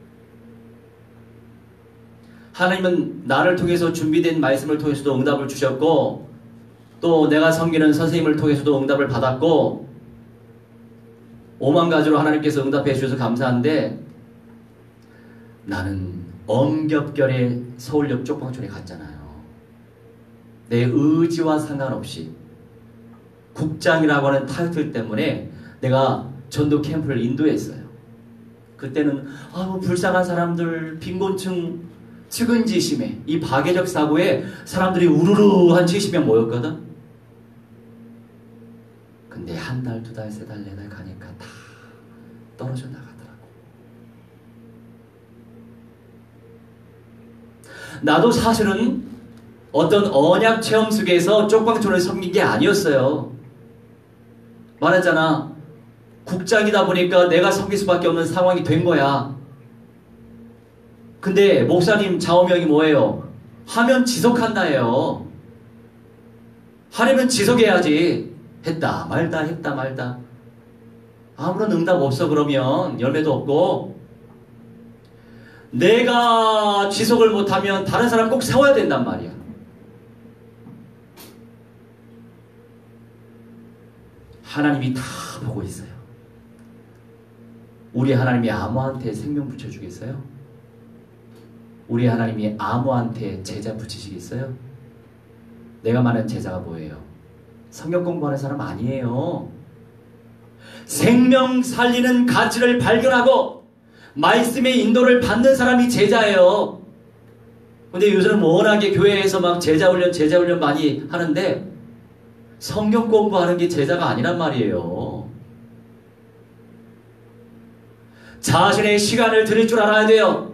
하나님은 나를 통해서 준비된 말씀을 통해서도 응답을 주셨고, 또 내가 섬기는 선생님을 통해서도 응답을 받았고, 오만 가지로 하나님께서 응답해 주셔서 감사한데, 나는 엄격결에 서울역 쪽방촌에 갔잖아요. 내 의지와 상관없이 국장이라고 하는 타이틀 때문에 내가 전도 캠프를 인도했어요. 그때는 아우 불쌍한 사람들, 빈곤층, 측은지심에 이 파괴적 사고에 사람들이 우르르 한 칠십 명 모였거든. 근데 한 달, 두 달, 세 달, 네 달 가니까 다 떨어져 나가더라고. 나도 사실은 어떤 언약 체험 속에서 쪽방촌을 섬긴 게 아니었어요. 말했잖아. 국장이다 보니까 내가 섬길 수밖에 없는 상황이 된 거야. 근데 목사님 좌우명이 뭐예요? 하면 지속한다예요. 하려면 지속해야지. 했다 말다 했다 말다. 아무런 응답 없어 그러면 열매도 없고, 내가 지속을 못하면 다른 사람 꼭 세워야 된단 말이야. 하나님이 다 보고 있어요. 우리 하나님이 아무한테 생명 붙여주겠어요? 우리 하나님이 아무한테 제자 붙이시겠어요? 내가 말하는 제자가 뭐예요? 성경 공부하는 사람 아니에요. 생명 살리는 가치를 발견하고 말씀의 인도를 받는 사람이 제자예요. 근데 요새는 워낙에 교회에서 막 제자훈련 제자훈련 많이 하는데 성경 공부하는 게 제자가 아니란 말이에요. 자신의 시간을 드릴 줄 알아야 돼요.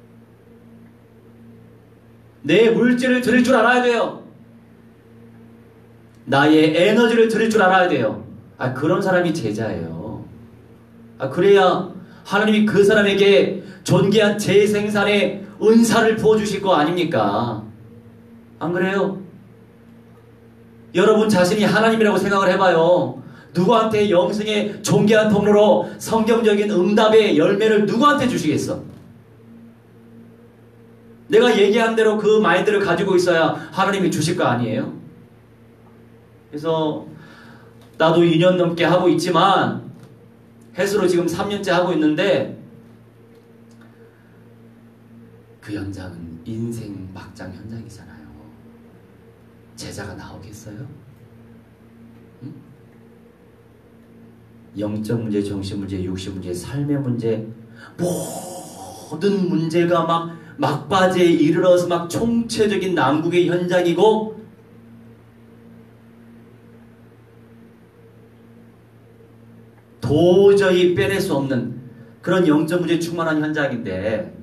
내 물질을 드릴 줄 알아야 돼요. 나의 에너지를 드릴 줄 알아야 돼요. 아, 그런 사람이 제자예요. 아, 그래야 하나님이 그 사람에게 존귀한 재생산의 은사를 부어주실 거 아닙니까? 안 그래요? 여러분 자신이 하나님이라고 생각을 해봐요. 누구한테 영생의 존귀한 통로로 성경적인 응답의 열매를 누구한테 주시겠어? 내가 얘기한 대로 그 마인드를 가지고 있어야 하나님이 주실 거 아니에요? 그래서 나도 이 년 넘게 하고 있지만 햇수로 지금 삼 년째 하고 있는데, 그 현장은 인생 막장 현장이잖아요. 제자가 나오겠어요? 응? 영적 문제, 정신 문제, 육신 문제, 삶의 문제, 모든 문제가 막 막바지에 이르러서 막 총체적인 난국의 현장이고, 도저히 빼낼 수 없는 그런 영적 문제에 충만한 현장인데,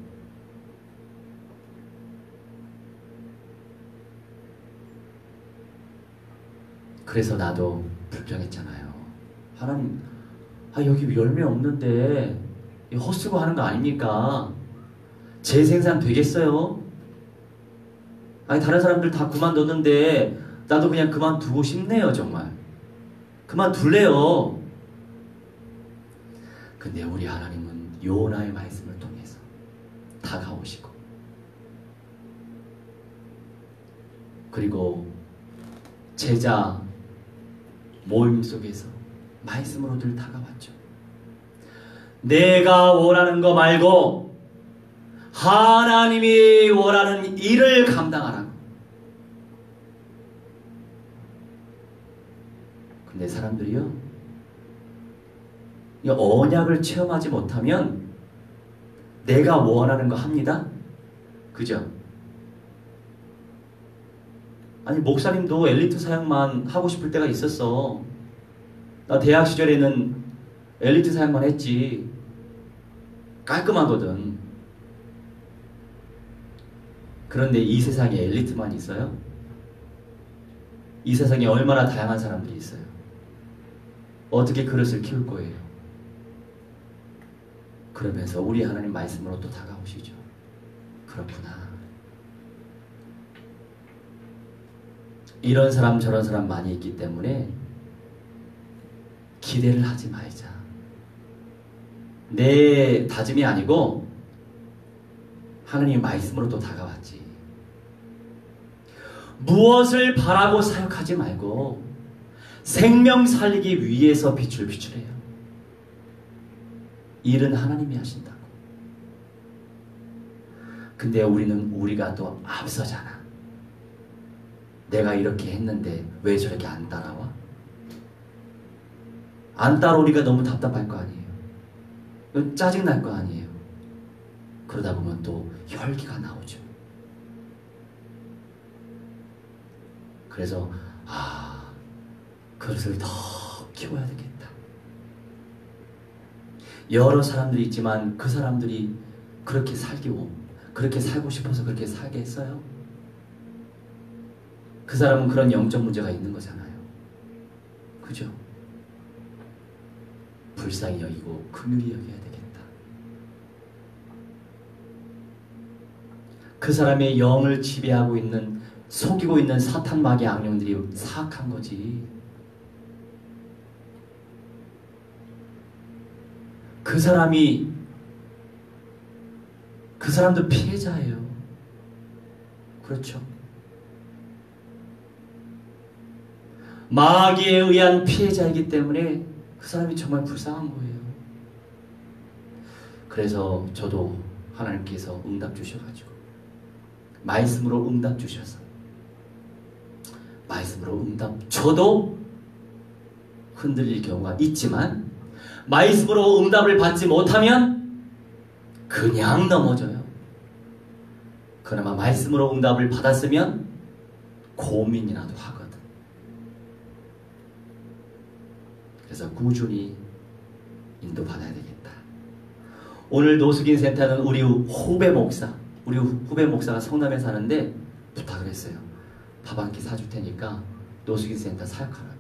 그래서 나도 불평했잖아요. 하나님, 아, 여기 열매 없는데 헛수고 하는 거 아닙니까? 재생산 되겠어요? 아니, 다른 사람들 다 그만뒀는데 나도 그냥 그만두고 싶네요. 정말 그만둘래요. 근데 우리 하나님은 요나의 말씀을 통해서 다가오시고, 그리고 제자 모임 속에서 말씀으로 늘 다가왔죠. 내가 원하는 거 말고 하나님이 원하는 일을 감당하라고. 근데 사람들이요, 이 언약을 체험하지 못하면 내가 원하는 거 합니다. 그죠? 아니, 목사님도 엘리트 사역만 하고 싶을 때가 있었어. 나 대학 시절에는 엘리트 사역만 했지. 깔끔하거든. 그런데 이 세상에 엘리트만 있어요? 이 세상에 얼마나 다양한 사람들이 있어요. 어떻게 그릇을 키울 거예요? 그러면서 우리 하나님 말씀으로 또 다가오시죠. 그렇구나. 이런 사람 저런 사람 많이 있기 때문에 기대를 하지 말자. 내 다짐이 아니고 하느님 말씀으로 또 다가왔지. 무엇을 바라고 사역하지 말고 생명 살리기 위해서 빛을 비추래요. 일은 하나님이 하신다고. 근데 우리는 우리가 또 앞서잖아. 내가 이렇게 했는데 왜 저렇게 안 따라와? 안 따라오니까 너무 답답할 거 아니에요. 짜증날 거 아니에요. 그러다 보면 또 혈기가 나오죠. 그래서 아, 그릇을 더 키워야 되겠다. 여러 사람들이 있지만 그 사람들이 그렇게 살기고 그렇게 살고 싶어서 그렇게 살게 했어요? 그 사람은 그런 영적 문제가 있는 거잖아요. 그죠? 불쌍히 여기고 긍휼히 여겨야 되겠다. 그 사람의 영을 지배하고 있는, 속이고 있는 사탄 마귀 악령들이 사악한 거지. 그 사람이, 그 사람도 피해자예요. 그렇죠? 마귀에 의한 피해자이기 때문에 그 사람이 정말 불쌍한 거예요. 그래서 저도 하나님께서 응답 주셔가지고 말씀으로 응답 주셔서 말씀으로 응답, 저도 흔들릴 경우가 있지만 말씀으로 응답을 받지 못하면 그냥 넘어져요. 그나마 말씀으로 응답을 받았으면 고민이라도 하거든. 그래서 꾸준히 인도받아야 되겠다. 오늘 노숙인 센터는 우리 후배 목사, 우리 후배 목사가 성남에 사는데 부탁을 했어요. 밥 한 끼 사줄 테니까 노숙인 센터 사역하라고.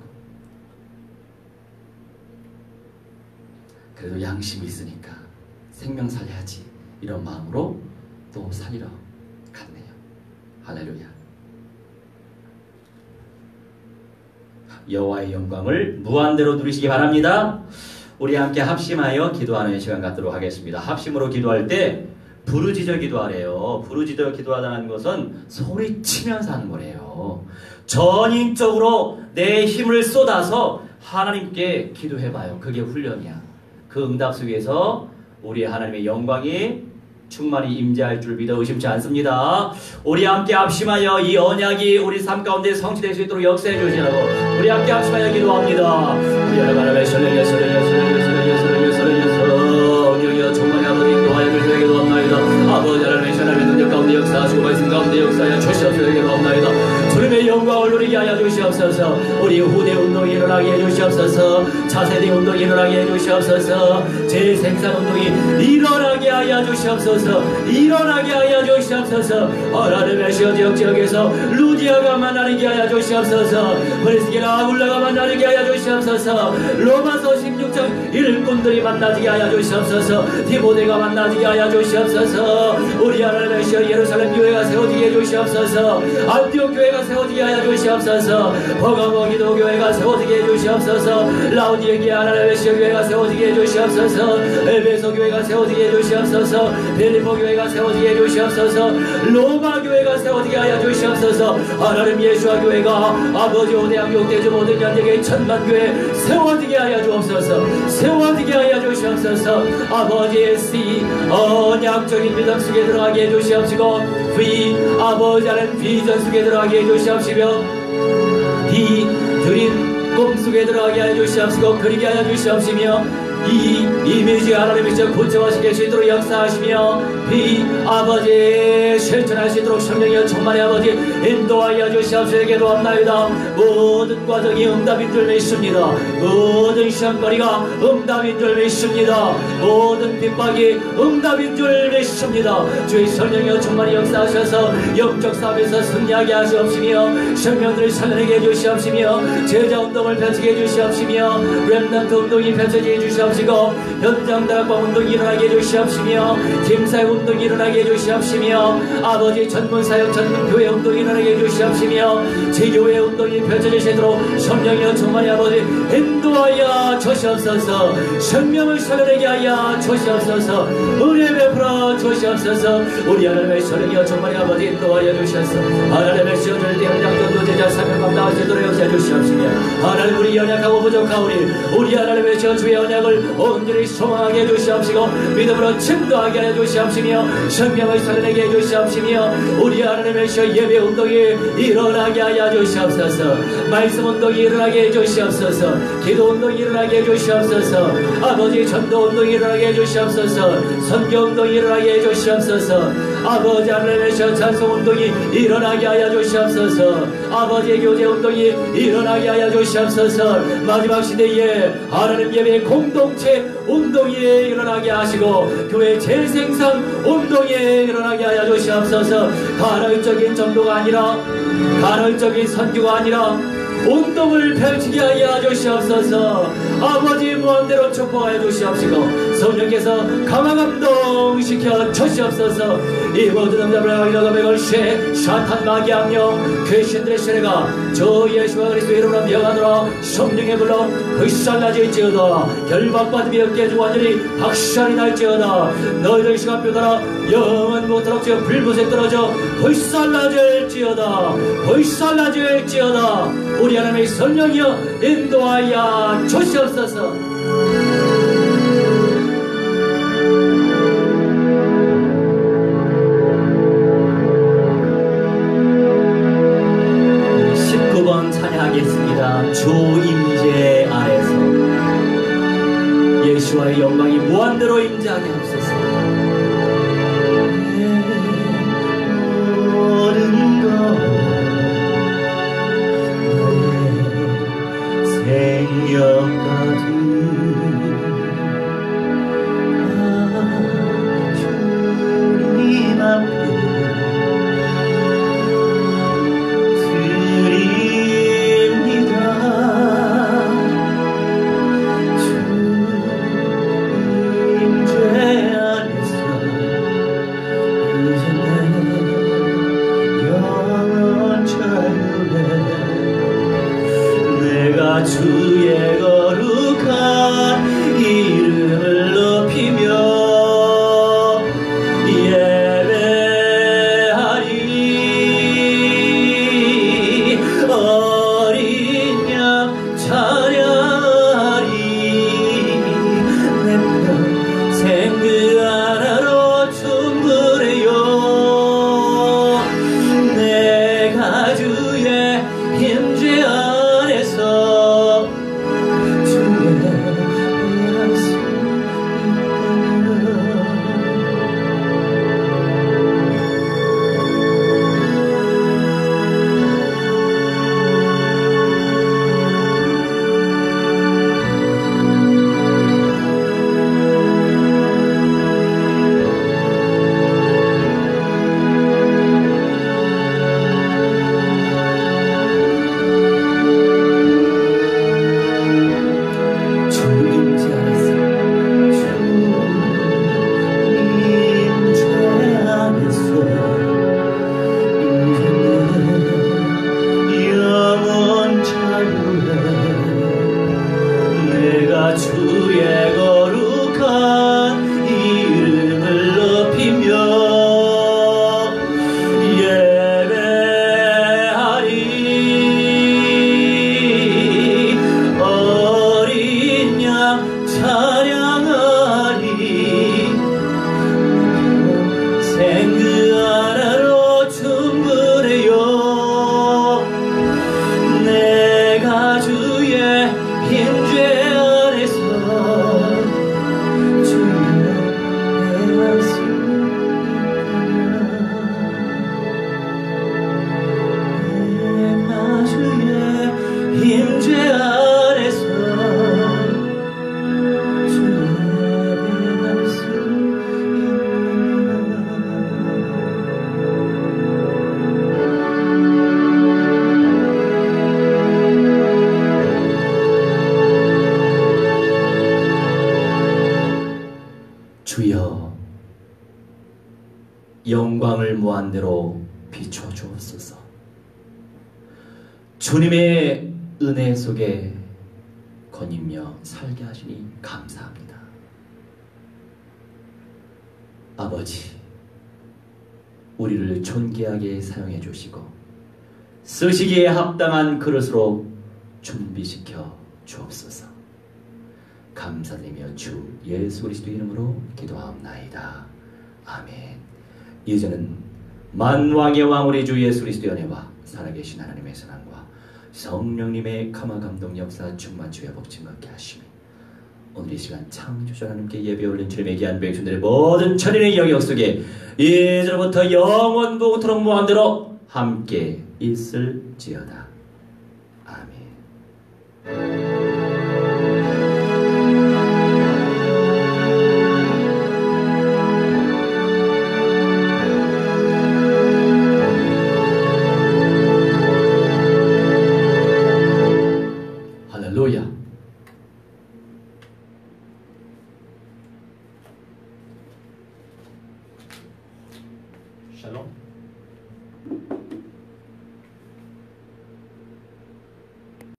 그래도 양심이 있으니까 생명 살려야지 이런 마음으로 또 살리러 갔네요. 할렐루야. 여호와의 영광을 무한대로 누리시기 바랍니다. 우리 함께 합심하여 기도하는 시간 갖도록 하겠습니다. 합심으로 기도할 때 부르짖어 기도하래요. 부르짖어 기도하다는 것은 소리치면서 하는 거래요. 전인적으로 내 힘을 쏟아서 하나님께 기도해봐요. 그게 훈련이야. 그 응답 속에서 우리 하나님의 영광이 충만히 임재할 줄 믿어 의심치 않습니다. 우리 함께 합심하여 이 언약이 우리 삶 가운데 성취될 수 있도록 역사해 주시라고 우리 함께 합심하여 기도합니다. 우리 하나님의 설레여 설레여 설레여 설레여 설레여 설레여 설레여 충만히 아버지 인도하여 주시기를 기도합나이다. 아버지 하나님의 하나님의 능력 가운데 역사하시고 말씀 가운데 역사하여 주시옵소서. 기도합나이다. 주님의 영광을 누리게 하여 주시옵소서. 우리 후대 운동이 일어나게 해주시옵소서. 차세대 운동이 일어나게 해주시옵소서. 재생산 운동이 일어나게 하여 주시옵소서. 일어나게 하여 주시옵소서. 하나님의 지역 지역에서 루디아가 만나게 하여 주시옵소서. 브리스기나 아굴라가 만나게 하여 주시옵소서. 로마서 십육 장 일꾼들이 만나게 하여 주시옵소서. 디모데가 만나게 하여 주시옵소서. 우리 하나님의 지역 예루살렘 교회가 세워지게 해주시옵소서. 안디옥 교회가 세워지게 하여 주시옵소서. 버가모 기도 교회가 세워지게 해주시옵소서. 라우디에게 하나님의 지역 교회가 세워지게 해주시옵소서. 에베소 교회가 세워지게 해주시옵소서. 빌립보 교회가 세워지게 해주시옵소서. 로마 교회가 세워지게 하여 주시옵소서. 하나님 예수와 교회가 아버지 오대양육 대주 모든 연대계 천만교회 세워지게 하여 주옵소서. 세워지게 하여 주시옵소서. 아버지의 씨 언약적인 믿음 속에 들어가게 해주시옵시고 위 아버지 하나님 비전 속에 들어가게 해주시옵시며 비 드린 꿈 속에 들어가게 해주시옵시고 그리게 하여 주시옵시며 이 이미지 하나님이 저 고쳐하시게 수 있도록 역사하시며 비 아버지 실천할 수 있도록 성령이여 충만히 아버지 인도하여 주시옵소서. 기도합나이다. 모든 과정이 응답인 줄 믿습니다. 모든 시험거리가 응답인 줄 믿습니다. 모든 핍박이 응답인 줄 믿습니다. 주의 성령이여 충만히 역사하셔서 영적 싸움에서 승리하게 하시옵시며 생명들을 살려내게 해주시옵시며 제자운동을 펼치게 해주시옵시며 렘넌트 운동이 펼쳐지게 해주시옵시고 현장 다락방 운동이 일어나게 해주시옵시며 김사역 운동이 일어나게 해주시옵시며 아버지 전문사역 전문교회 운동이 일어나게 해주시옵시며 제교회 운동이 펼쳐지시도록 성령이여 충만히 아버지 인도하여 주시옵소서. 생명을 살려내게 하여 주시옵소서. 은혜 베풀어 주시옵소서. 우리 하나님의 성령이여 충만히 아버지 인도하여 주시옵소서. 하나님의 시험을 때 현장 전도 제자 사명 감당할 수 있도록 역사해 주시옵시며 하나님 우리 연약하고 부족하오니 우리 하나님의 저 주의 언약을 온전히 소망하게 해주시옵시고 믿음으로 침도하게 해주시옵시며 생명을 살려내게 해주시옵시며 우리 하나님의 저 예배 운동이 일어나게 하여 주시옵소서. 말씀 운동이 일어나게 해주시옵소서. 기도 운동이 일어나게 해주시옵소서. 아버지 전도 운동이 일어나게 해주시옵소서. 선교 운동이 일어나게 해주시옵소서. 아버지 하나님의 저 찬송 운동이 일어나게 하여 주시옵소서. 아버지의 교제 운동이 일어나게 하여 주시옵소서. 마지막 시대에 하나님 예배 공동체 운동이 일어나게 하시고 교회 재생산 운동이 일어나게 하여 주시옵소서. 간헐적인 전도가 아니라 간헐적인 선교가 아니라 운동을 펼치게 하여 주시옵소서. 아버지 무한대로 축복하여 주시옵시고 성령께서 강화감동시켜 주시옵소서. 이 모든 응답을 확인하고 걸시에 사탄 마귀 악령 귀신들의 세례가 저 예수와 그리스도의 이름으로 명하노라. 성령의 불로 불살라질지어다. 결박받음이 없게 해주고 완전히 박살이 날지어다. 너희들 시간표 따라 영원 못하도록 저 불못에 떨어져 불살라질지어다. 불살라질지어다. 우리 하나님의 성령이여 인도하여 주시옵소서. 십구 번 찬양하겠습니다. 주 임재 아래서 예수와의 영광이 무한대로 임재하게 하옵소서. 모든 것 생명까지 주님 앞에 드립니다. 주 임재 안에서 이제 내 영원 자유에 내가 주의 거룩한 이름을 높이며 예배하리. 어린 양 찬양하리. 내 평생 그 하나로 충분해요. 내가 주의 임재 안에서 무한대로 비춰 주옵소서. 주님의 은혜 속에 거님며 살게 하시니 감사합니다. 아버지, 우리를 존귀하게 사용해 주시고 쓰시기에 합당한 그릇으로 준비시켜 주옵소서. 감사드리며 주 예수 그리스도 이름으로 기도하옵나이다. 아멘. 이제는 만왕의 왕 우리 주 예수 그리스도의 은혜와 살아계신 하나님의 사랑과 성령님의 감화 감동 역사 충만주의 복침 받게 하시며 오늘 이 시간 창조주 하나님께 예배 올린 주님의 귀한 백성들의 모든 천인의 영역 속에 이제로부터 영원토록 무한대로 함께 있을지어다. 아멘. 할렐루야. 샬롬.